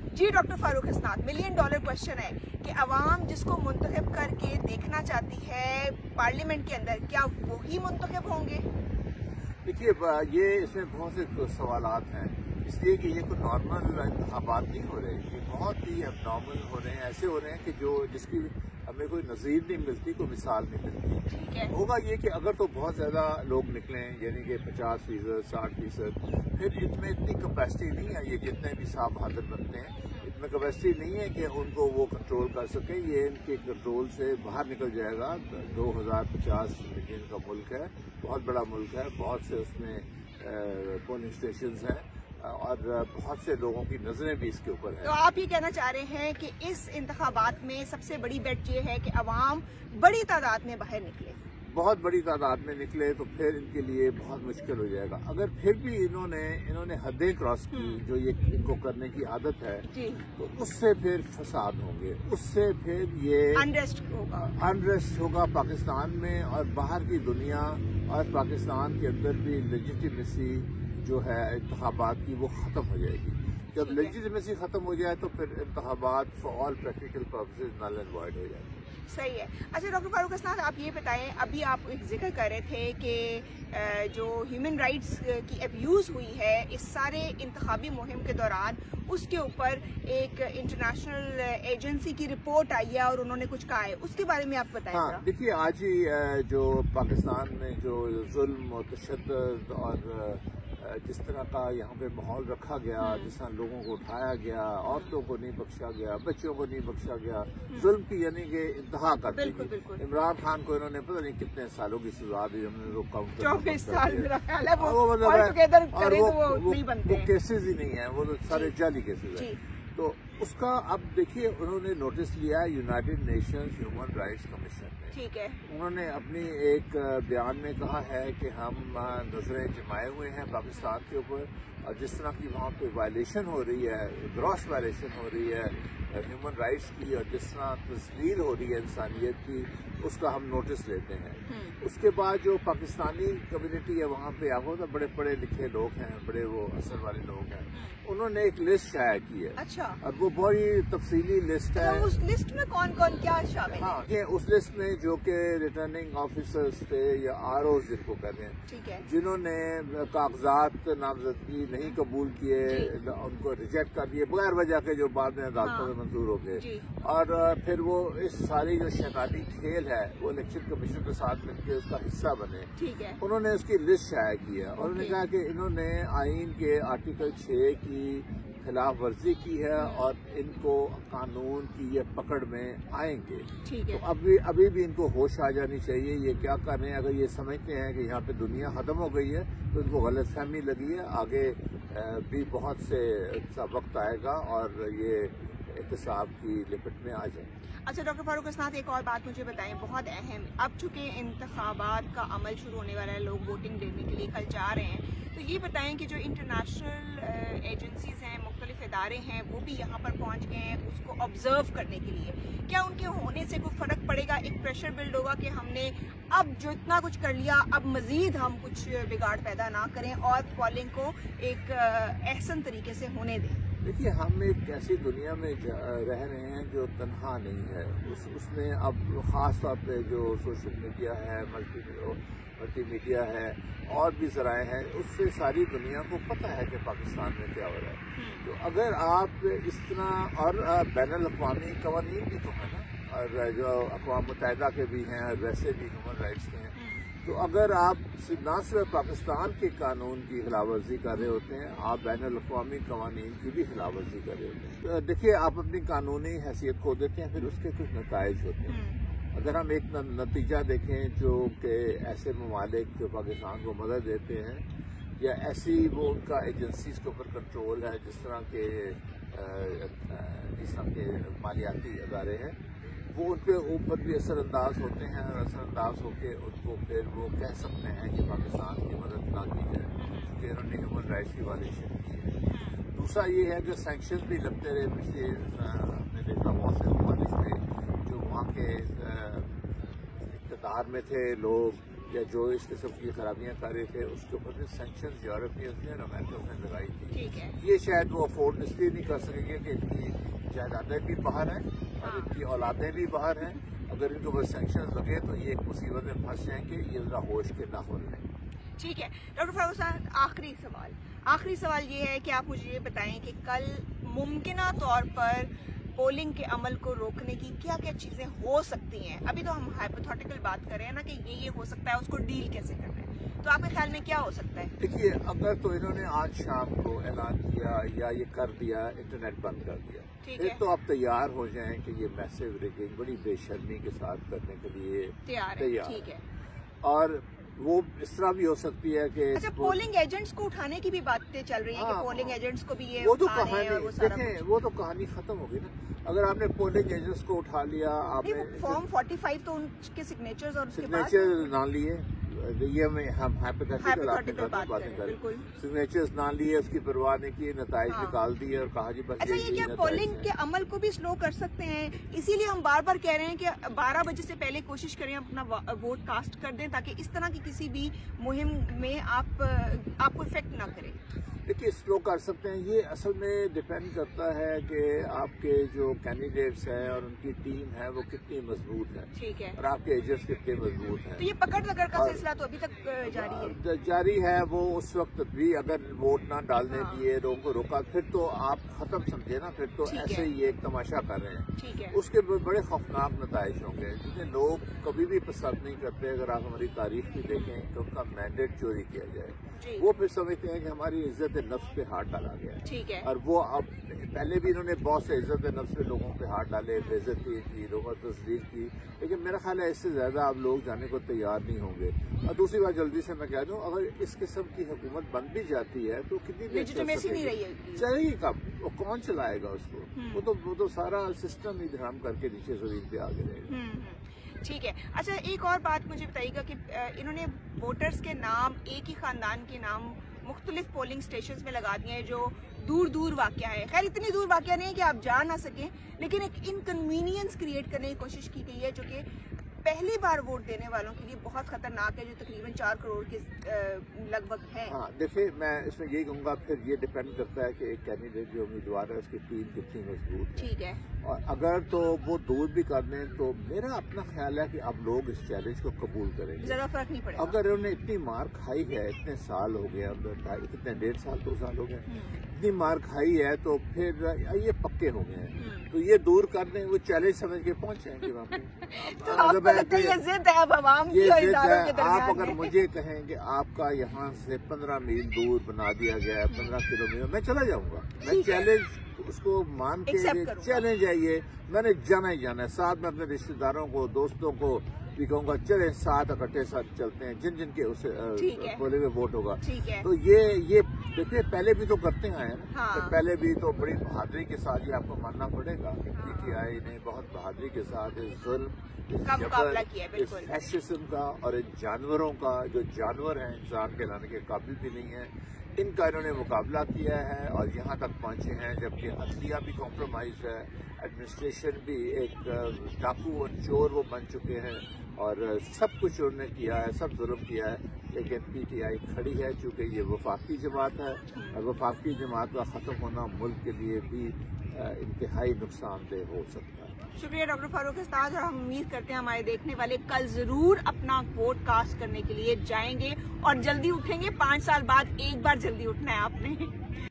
जी doctor Farooq Hasnat, million dollar question है कि अवाम जिसको मुंतखब करके देखना चाहती है पार्लियामेंट के अंदर, क्या वही मुंतखब होंगे? देखिए, ये इसमें बहुत से सवालात हैं, इसलिए कि ये कोई नॉर्मल इंतखाबात नहीं हो रहे, ये बहुत ही अबनॉर्मल हो रहे हैं, ऐसे हो रहे हैं कि जिसकी हमें कोई नज़ीर नहीं मिलती, कोई मिसाल नहीं मिलती। होगा ये कि अगर तो बहुत ज़्यादा लोग निकलें, यानी कि 50%, 60%, फिर इनमें इतनी कैपेसिटी नहीं है, ये जितने भी साहब हाजिर बनते हैं, इतनी कैपेसिटी नहीं है कि उनको वो कंट्रोल कर सके। ये इनके कंट्रोल से बाहर निकल जाएगा। 2050 मिलियन का मुल्क है, बहुत बड़ा मुल्क है, बहुत से उसमें पोलिंग स्टेशंस हैं और बहुत से लोगों की नजरें भी इसके ऊपर है। तो आप ये कहना चाह रहे हैं कि इस इंतखाबात में सबसे बड़ी बेट ये है कि अवाम बड़ी तादाद में बाहर निकले, बहुत बड़ी तादाद में निकले तो फिर इनके लिए बहुत मुश्किल हो जाएगा। अगर फिर भी इन्होंने हदें क्रॉस की, जो ये इनको करने की आदत है, तो उससे फिर फसाद होंगे, उससे फिर ये अनरेस्ट होगा पाकिस्तान में और बाहर की दुनिया, और पाकिस्तान के अंदर भी लेजिटिमेसी जो है इंतखाबात की वो खत्म हो जाएगी। जब लेजिटिमेसी खत्म हो जाए तो फिर इंतखाबात for all practical purposes null and void हो जाएंगे। सही है। अच्छा डॉक्टर फारूक हसनात, आप ये बताएं, अभी आप एक जिक्र कर रहे थे कि जो ह्यूमन राइट्स की अब्यूज़ हुई है इस सारे इंतखाबी मुहिम के दौरान, उसके ऊपर एक इंटरनेशनल एजेंसी की रिपोर्ट आई है और उन्होंने कुछ कहा है, उसके बारे में आप बताएं। हाँ, देखिए, आज ही जो पाकिस्तान में जो जुल्म और तशद्दुद और जिस तरह का यहाँ पे माहौल रखा गया, जिस तरह लोगों को उठाया गया, औरतों को नहीं बख्शा गया, बच्चों को नहीं बख्शा गया, जुल्म की यानी कि इंतहा कर दी गई। इमरान खान को इन्होंने पता नहीं कितने सालों की सजा दी, हमने लोग काउंट 24 साल वो केसेज ही नहीं है, वो तो सारे जाली केसेज है। तो उसका अब देखिए, उन्होंने नोटिस लिया United Nations Human Rights Commission ने। ठीक है। उन्होंने अपनी एक बयान में कहा है कि हम नजरें जमाए हुए हैं पाकिस्तान के ऊपर, और जिस तरह की वहाँ पे वायलेशन हो रही है, ग्रॉस वायलेशन हो रही है ह्यूमन राइट्स की, और जिस तरह तस्वीर हो रही है इंसानियत की, उसका हम नोटिस लेते हैं। उसके बाद जो पाकिस्तानी कम्युनिटी है वहाँ पे, आपको तो बड़े पढ़े लिखे लोग हैं, बड़े वो असर वाले लोग हैं, उन्होंने एक लिस्ट शाया की है। अच्छा। और वो बड़ी तफसीली लिस्ट है। तो उस लिस्ट में कौन कौन क्या शामिल है? हाँ, ये उस लिस्ट में जो कि रिटर्निंग ऑफिसर्स थे या ROs जिनको कहते हैं, ठीक है, जिन्होंने कागजात नामजदगी नहीं कबूल किए, उनको रिजेक्ट कर दिए बगैर वजह के, जो बाद में अदालतों में मंजूर हो गए, और फिर वो इस सारी जो शैतानी खेल है वो इलेक्शन कमीशन के साथ मिलकर उसका हिस्सा बने। ठीक है। उन्होंने उसकी लिस्ट शाया की है। उन्होंने कहा कि इन्होंने आईन के आर्टिकल 6 की खिलाफ वर्जी की है और इनको कानून की ये पकड़ में आएंगे। ठीक है। तो अभी भी इनको होश आ जानी चाहिए, ये क्या कर रहे हैं। अगर ये समझते हैं कि यहाँ पे दुनिया खत्म हो गई है तो इनको गलतफहमी लगी है, आगे भी बहुत से वक्त आएगा और ये एहतसाब की लिपट में आ जाए। अच्छा डॉक्टर फारूक हसनात, एक और बात मुझे बताएं, बहुत अहम, अब चूंकि इंतखाबात का अमल शुरू होने वाला है, लोग वोटिंग देने के लिए कल जा रहे हैं, तो ये बताएं कि जो इंटरनेशनल एजेंसीज हैं, मुख्तलिफ इदारे हैं, वो भी यहाँ पर पहुँच गए हैं उसको ऑब्जर्व करने के लिए, क्या उनके होने से कोई फ़र्क पड़ेगा? एक प्रेशर बिल्ड होगा कि हमने अब जो इतना कुछ कर लिया, अब मज़ीद हम कुछ बिगाड़ पैदा ना करें और पोलिंग को एक एहसन तरीके से होने दें। देखिए, हम एक ऐसी दुनिया में रह रहे हैं जो तन्हा नहीं है। उसमें अब ख़ास तौर पे जो सोशल मीडिया है, मल्टीमीडिया है और भी ज़राए हैं, उससे सारी दुनिया को पता है कि पाकिस्तान में क्या हो रहा है। तो अगर आप इस तरह, और बैनुल-अक़वामी कवानीन भी तो है ना, और जो अक़वाम मुत्तहिदा के भी हैं और वैसे भी ह्यूमन राइट्स के हैं, तो अगर आप न सिर्फ पाकिस्तान के कानून की खिलाफवर्जी कर रहे होते हैं, आप बैनुल-अक़वामी कवानीन की भी खिलाफवर्जी कर रहे होते हैं। तो देखिए, आप अपनी कानूनी हैसियत खो देते हैं, फिर उसके कुछ नताइज होते हैं। अगर हम एक नतीजा देखें जो कि ऐसे ममालिक जो पाकिस्तान को मदद देते हैं, या ऐसी वो उनका एजेंसीज के ऊपर कंट्रोल है, जिस तरह के मालियाती अदारे हैं, वो उनके ऊपर भी असरअंदाज होते हैं, और असरअंदाज होकर उनको फिर वो कह सकते हैं कि पाकिस्तान की मदद ना की जाए, क्योंकि इन्होंने ह्यूमन राइट्स की वायलेशन की है। दूसरा ये है कि सैंक्शन भी लगते रहे पिछले, हमने देखा बहुत से ममालिक में जो वहाँ के इक़्तिदार में थे लोग, या जो इस किस्म की खराबियां कर रहे थे उसके ऊपर भी सैंक्शन यूरोपियंस ने और अमेरिका ने लगाई थी। ठीक है। ये शायद वो अफोर्ड इसलिए नहीं कर सकेंगे कि इनकी जायदादें भी बाहर हैं और इनकी औलादें भी बाहर हैं। अगर इनके ऊपर सैंक्शन लगे तो ये एक मुसीबत में फंस जाएंगे। ये जरा होश के नाखुन हैं। ठीक है डॉक्टर फारूक साहब, आखिरी सवाल ये है कि आप मुझे ये बताएं कि कल मुमकिना तौर पर पोलिंग के अमल को रोकने की क्या क्या चीजें हो सकती हैं? अभी तो हम हाइपोथेटिकल बात कर रहे हैं ना कि ये हो सकता है, उसको डील कैसे कर रहे हैं, तो आपके ख्याल में क्या हो सकता है? देखिए, अगर तो इन्होंने आज शाम को ऐलान किया या ये कर दिया, इंटरनेट बंद कर दिया, फिर तो आप तैयार हो जाएं कि ये मैसिव रिगिंग बड़ी बेशर्मी के साथ करने के लिए तैयार है। ठीक है। और वो इस तरह भी हो सकती है कि अच्छा, पोलिंग एजेंट्स को उठाने की भी बातें चल रही हैं कि पोलिंग एजेंट्स को भी ये वो तो कहानी देखें, वो तो कहानी खत्म हो गई ना। अगर आपने पोलिंग एजेंट्स को उठा लिया, आपने फॉर्म 45 तो उनके सिग्नेचर्स और उसके बाद सिग्नेचर्स ना लिए, ये हम हाइपोथेटिकल बातें करें, सिग्नेचर्स ना लिए, उसकी परवाह नहीं की, नताइज निकाल दिए और कहा जी बस। अच्छा, ये क्या पोलिंग के अमल को भी स्लो कर सकते हैं? इसीलिए हम बार बार कह रहे हैं कि 12 बजे से पहले कोशिश करें अपना वोट कास्ट कर दें, ताकि इस तरह की किसी भी मुहिम में आपको इफेक्ट ना करे। देखिए, स्लो कर सकते हैं। ये असल में डिपेंड करता है कि आपके जो कैंडिडेट्स हैं और उनकी टीम है वो कितनी मजबूत है। ठीक है। और आपके एजेंट्स कितने मजबूत हैं। तो ये पकड़ पकड़ का सिलसिला तो अभी तक जारी है। वो उस वक्त भी अगर वोट ना डालने दिए, लोगों को रोका, फिर तो आप खत्म समझे ना, फिर तो ऐसे ही एक तमाशा कर रहे हैं। ठीक है। उसके बड़े खौफनाक नताइज होंगे, जिन्हें लोग कभी भी पसंद नहीं करते। अगर आप हमारी तारीख भी देखें तो उनका मैंडेट चोरी किया जाए, वो फिर समझते हैं कि हमारी इज्जत नफ्स पे हाथ डाला गया है। ठीक है। और वो अब पहले भी इन्होंने बहुत से इज्जत नफ्स पे लोगों पे हाथ डाले, बेइज्जती की, लोगों को तस्दीक की, लेकिन मेरा ख्याल है इससे ज्यादा अब लोग जाने को तैयार नहीं होंगे। और दूसरी बात जल्दी से मैं कह दूं, अगर इस किस्म की हुकूमत बन भी जाती है तो कितनी देर चलेगी? कब? वो कौन चलाएगा उसको? वो तो सारा सिस्टम ही धराम करके नीचे जमीन पे आगे रहेगा। ठीक है। अच्छा, एक और बात मुझे बताइएगा कि इन्होंने वोटर्स के नाम एक ही खानदान के नाम मुख्तलिफ पोलिंग स्टेशन में लगा दिए हैं जो दूर दूर वाक़या है। खैर, इतनी दूर वाक़या नहीं है कि आप जा ना सकें, लेकिन एक इनकन्वीनियंस क्रिएट करने की कोशिश की गई है जो कि पहली बार वोट देने वालों के लिए बहुत खतरनाक है, जो तकरीबन 4 करोड़ के लगभग है। हाँ, देखिए, मैं इसमें यही कहूँगा, फिर ये डिपेंड करता है कि एक कैंडिडेट जो उम्मीदवार है उसकी टीम कितनी मजबूत है। ठीक है। और अगर तो वो दूर भी कर दें तो मेरा अपना ख्याल है कि अब लोग इस चैलेंज को कबूल करेंगे, ज्यादा फर्क नहीं पड़ेगा। अगर उन्होंने इतनी मार खाई है, इतने साल हो गए, कितने 1.5 साल 2 साल हो गए, इतनी मार खाई है, तो फिर ये पक्के हो गए हैं। तो ये दूर कर दें, वो चैलेंज समझ के पहुंच जाएंगे वहाँ पे। ये जिद है अब अवाम की और इदारों के दरमियान। आप अगर मुझे कहें कि आपका यहाँ से 15 मील दूर बना दिया गया है, 15 किलोमीटर, मैं चला जाऊंगा। मैं चैलेंज उसको मान के, चैलेंज है ये, मैंने जाना ही जाना है। साथ में अपने रिश्तेदारों को, दोस्तों को भी कहूँगा, चले साथ इकट्ठे साथ चलते हैं, जिन के उसे पोलिंग में वोट होगा। तो ये देखिए, पहले भी तो करते आए हैं ना। तो पहले भी तो बड़ी बहादुरी के साथ, ये आपको मानना पड़ेगा कि पीटीआई ने बहुत बहादुरी के साथ इस जुल्म, इस फैशिज्म का और इन जानवरों का, जो जानवर हैं इंसान के लाने के काबिल भी नहीं है, इनका इन्होंने मुकाबला किया है और यहाँ तक पहुँचे हैं। जबकि अदलिया भी कॉम्प्रोमाइज है, एडमिनिस्ट्रेशन भी एक डाकू और चोर वो बन चुके हैं, और सब कुछ उन्होंने किया है, सब जुल्म किया है। लेकिन पीटीआई खड़ी है, चूँकि ये वफाकी जमात है, और वफाकी जमात का ख़त्म होना मुल्क के लिए भी इंतहाई नुकसानदेह हो सकता है। शुक्रिया डॉक्टर फारूक उस्ताद, और हम उम्मीद करते हैं हमारे देखने वाले कल जरूर अपना वोट कास्ट करने के लिए जाएंगे और जल्दी उठेंगे। 5 साल बाद एक बार जल्दी उठना है आपने।